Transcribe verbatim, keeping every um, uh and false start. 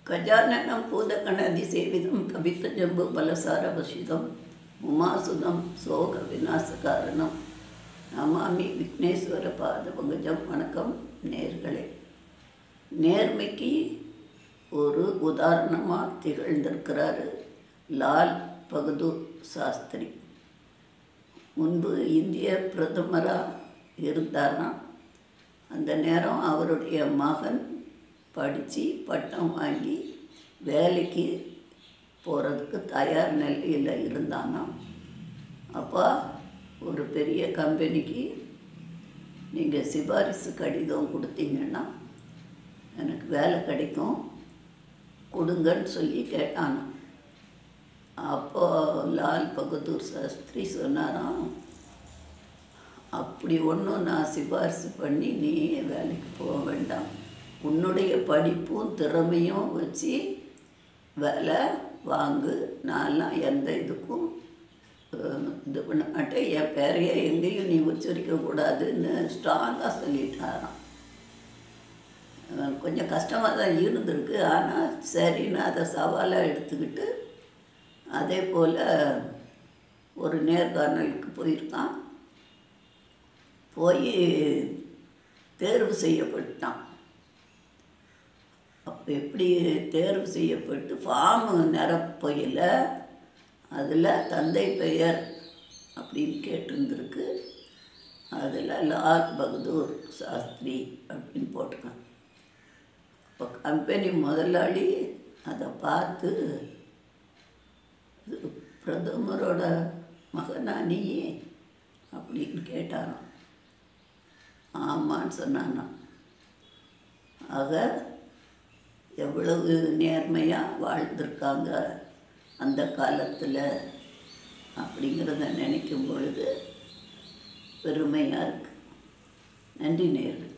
கஜானனம் பூதகணதிசேவிதம் கவித்தஜம்பு பலசாரவசிதம் உமாசுதம் சோக விநாசகாரணம் நமாமி விக்னேஸ்வர பாத பங்கஜம். வணக்கம் நேர்களே. நேர்மைக்கு ஒரு உதாரணமாக திகழ்ந்திருக்கிறாரு லால் பகதூர் சாஸ்திரி. முன்பு இந்திய பிரதமராக இருந்தாராம். அந்த நேரம் அவருடைய மகன் படித்து பட்டம் வாங்கி வேலைக்கு போகிறதுக்கு தயார் நிலையில் இருந்தானா. அப்போ ஒரு பெரிய கம்பெனிக்கு நீங்கள் சிபாரிசு கடிதம் கொடுத்தீங்கன்னா எனக்கு வேலை கிடைக்கும், கொடுங்கன்னு சொல்லி கேட்டானா. அப்போது லால் பகதூர் சாஸ்திரி சொன்னாராம், அப்படி ஒன்றும் நான் சிபாரிசு பண்ணி நீ வேலைக்கு போக வேண்டாம், உன்னுடைய படிப்பும் திறமையும் வச்சு வேலை வாங்கு, நான்லாம் எந்த இதுக்கும் இது பண்ண மாட்டேன், என் பேரையை எங்கேயும் நீ உச்சரிக்கக்கூடாதுன்னு ஸ்ட்ராங்காக சொல்லிட்டாராம். கொஞ்சம் கஷ்டமாக தான் இருந்திருக்கு. ஆனால் சரின்னு அதை சவாலாக எடுத்துக்கிட்டு அதே போல் ஒரு நேர்காணலுக்கு போயிருக்கான். போய் தேர்வு செய்யப்பட்டான். அப்போ எப்படி தேர்வு செய்யப்பட்டு ஃபார்மு நிரப்பையில் அதில் தந்தை பெயர் அப்படின்னு கேட்டிருந்துருக்கு. அதில் லால் பகதூர் சாஸ்திரி அப்படின்னு போட்டிருக்கான். இப்போ கம்பெனி முதலாளி அதை பார்த்து, பிரதமரோட மகனா நீ அப்படின்னு கேட்டாராம். ஆமான்னு சொன்னானா. ஆக எவ்வளவு நேர்மையாக வாழ்ந்திருக்காங்க அந்த காலத்தில் அப்படிங்கிறத நினைக்கும் பொழுது பெருமையாக இருக்குது. நன்றி நேயர்களே.